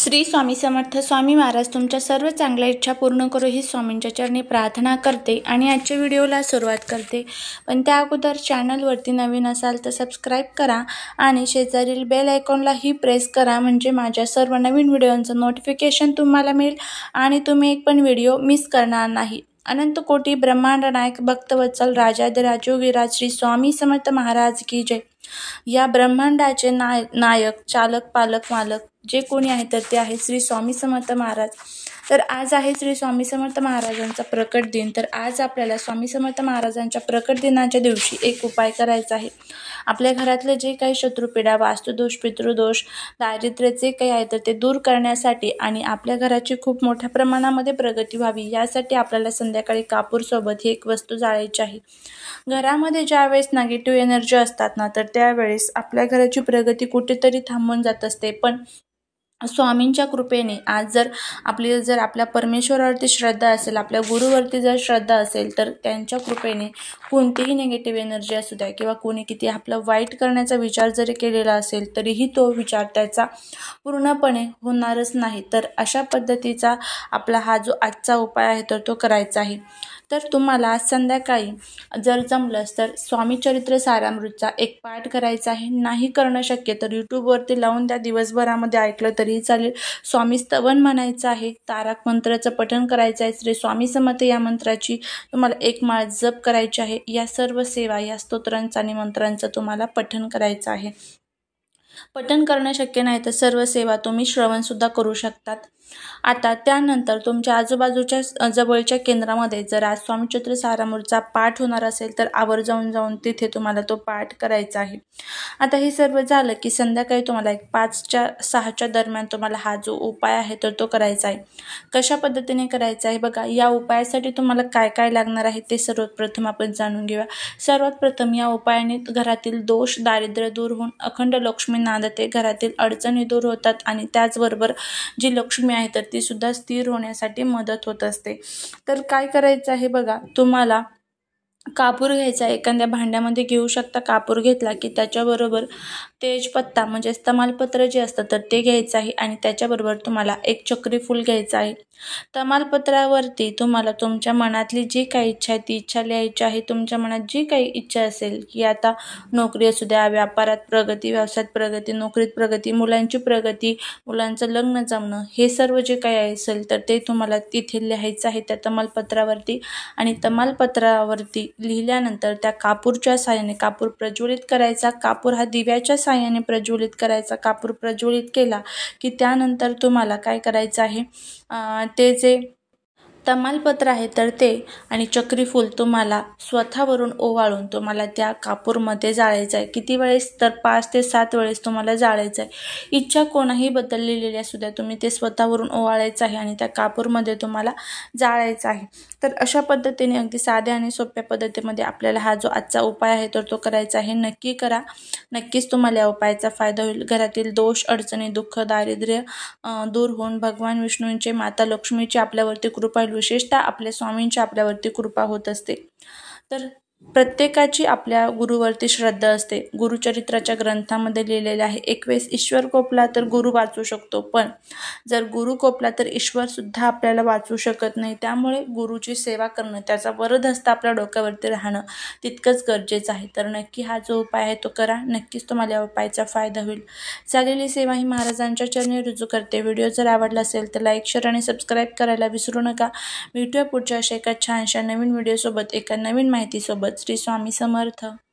श्री स्वामी समर्थ. स्वामी महाराज तुमच्या सर्व चांगल्या इच्छा पूर्ण करो ही स्वामींच्या चरणी प्रार्थना करते आणि आजच्या व्हिडिओला सुरुवात करते. पण त्या अगोदर चॅनलवरती नवीन असाल तर सबस्क्राईब करा आणि शेजारील बेल आयकॉनलाही प्रेस करा, म्हणजे माझ्या सर्व नवीन व्हिडिओंचं नोटिफिकेशन तुम्हाला मिळेल आणि तुम्ही एक पण व्हिडिओ मिस करणार नाही. अनंत कोटी ब्रह्मांड नायक भक्तवत्सल राजाधिराज योगीराज श्री स्वामी समर्थ महाराज की जय. या ब्रह्मांडाचे नायक चालक पालक मालक जे कोणी आहे तर ते आहे श्री स्वामी समर्थ महाराज. तर आज आहे श्री स्वामी समर्थ महाराजांचा प्रकट दिन. तर आज आपल्याला स्वामी समर्थ महाराजांच्या प्रकट दिनाच्या दिवशी एक उपाय करायचा आहे. आपल्या घरातले जे काही शत्रुपीडा, वास्तुदोष, पितृदोष, दारिद्र्य जे काही आहे तर ते दूर करण्यासाठी आणि आपल्या घराची खूप मोठ्या प्रमाणामध्ये प्रगती व्हावी यासाठी आपल्याला संध्याकाळी कापूर सोबत ही एक वस्तू जाळायची आहे. घरामध्ये ज्यावेळेस निगेटिव्ह एनर्जी असतात ना, तर त्यावेळेस आपल्या घराची प्रगती कुठेतरी थांबून जात असते. पण स्वामींच्या कृपेने आज जर आपल्या परमेश्वरावरती श्रद्धा असेल, आपल्या गुरुवरती जर श्रद्धा असेल, तर त्यांच्या कृपेने कोणतीही निगेटिव्ह एनर्जी असू द्या किंवा कोणी किती आपलं वाईट करण्याचा विचार जरी केलेला असेल तरीही तो विचार त्याचा पूर्णपणे होणारच नाही. तर अशा पद्धतीचा आपला हा जो आजचा उपाय आहे तर तो करायचा आहे. तर तुम्हाला आज संध्याकाळी जर जमलंच तर स्वामी चरित्र सारामृतचा एक पाठ करायचा आहे. नाही करणं शक्य तर यूट्यूबवरती लावून त्या दिवसभरामध्ये ऐकलं तरीही चालेल. स्वामी स्तवन म्हणायचं आहे, तारक मंत्राचं पठण करायचं आहे, श्री स्वामी समर्थ या मंत्राची तुम्हाला एक माळ जप करायची आहे. या सर्व सेवा, या स्तोत्रांचा आणि मंत्रांचं तुम्हाला पठण करायचं आहे. पठण करणं शक्य नाही तर सर्व सेवा तुम्ही श्रवणसुद्धा करू शकतात. आता त्यानंतर तुमच्या आजूबाजूच्या जवळच्या केंद्रामध्ये जर आज स्वामी चरित्र सारामृतचा पाठ होणार असेल तर आवर्जून जाऊन तिथे तुम्हाला तो पाठ करायचा आहे. आता हे सर्व झालं की संध्याकाळी तुम्हाला 5-6 दरम्यान तुम्हाला हा जो उपाय आहे तर तो करायचा आहे. कशा पद्धतीने करायचा आहे बघा. या उपायासाठी तुम्हाला काय काय लागणार आहे ते सर्वप्रथम आपण जाणून घेऊया. सर्वात प्रथम या उपायाने घरातील दोष, दारिद्र्य दूर होऊन अखंड लक्ष्मी नांदते, घरातील अडचणी दूर होतात आणि त्याचबरोबर जी लक्ष्मी आहे तर ती सुद्धा स्थिर होण्यासाठी मदत होत असते. तर काय करायचं आहे बघा. तुम्हाला कापूर घ्यायचा, एखाद्या भांड्यामध्ये घेऊ शकता. कापूर घेतला की त्याच्याबरोबर तेजपत्ता म्हणजे तमालपत्र जे असतं तर ते घ्यायचं आहे आणि त्याच्याबरोबर तुम्हाला एक चक्री फूल घ्यायचं आहे. तमालपत्रावरती तुम्हाला तुमच्या मनातली जी काही इच्छा आहे ती इच्छा लिहायची आहे. तुमच्या मनात जी काही इच्छा असेल की आता नोकरी असू द्या, व्यापारात प्रगती, व्यवसायात प्रगती, नोकरीत प्रगती, मुलांची प्रगती, मुलांचं लग्न जमणं, हे सर्व जे काही असेल तर ते तुम्हाला तिथे लिहायचं आहे त्या तमालपत्रावरती. आणि तमालपत्रावरती लिहिल्यानंतर त्या कापूरच्या साहाय्याने कापूर प्रज्वलित करायचा. कापूर हा दिव्याच्या साहाय्याने प्रज्वलित करायचा. कापूर प्रज्वलित केला की त्यानंतर तुम्हाला काय करायचं आहे, ते जे तमालपत्र आहे तर ते आणि चक्री फूल तुम्हाला स्वतःवरून ओवाळून तुम्हाला त्या कापूरमध्ये जाळायचं आहे. किती वेळेस तर 5 ते 7 वेळेस तुम्हाला जाळायचं आहे. इच्छा कोणाही बदललेली असू द्या, तुम्ही ते स्वतःवरून ओवाळायचं आहे आणि त्या कापूरमध्ये तुम्हाला जाळायचं आहे. तर अशा पद्धतीने अगदी साध्या आणि सोप्या पद्धतीमध्ये आपल्याला हा जो आजचा उपाय आहे तर तो करायचा आहे. नक्की करा, नक्कीच तुम्हाला या उपायाचा फायदा होईल. घरातील दोष, अडचणी, दुःख, दारिद्र्य दूर होऊन भगवान विष्णूंचे, माता लक्ष्मीची आपल्यावरती कृपा, विशेषतः आपल्या स्वामींची आपल्यावरती कृपा होत असते. तर प्रत्येकाची आपल्या गुरुवरती श्रद्धा असते. गुरुचरित्राच्या ग्रंथामध्ये लिहिलेले आहे, एक वेळेस ईश्वर कोपला तर गुरु वाचू शकतो, पण जर गुरु कोपला तर ईश्वर सुद्धा आपल्याला वाचू शकत नाही. त्यामुळे गुरुची सेवा करणं, त्याचा वरदहस्त आपल्या डोक्यावरती राहणं तितकंच गरजेचं आहे. तर नक्की हा जो उपाय आहे तो करा, नक्कीच तुम्हाला या उपायाचा फायदा होईल. झालेली सेवा ही महाराजांच्या चरणी रुजू करते. व्हिडिओ जर आवडला असेल तर लाईक, शेअर आणि सबस्क्राईब करायला विसरू नका. भेटूया पुढच्या अशा एका छानशा नवीन व्हिडिओसोबत, एका नवीन माहितीसोबत. श्री स्वामी समर्थ.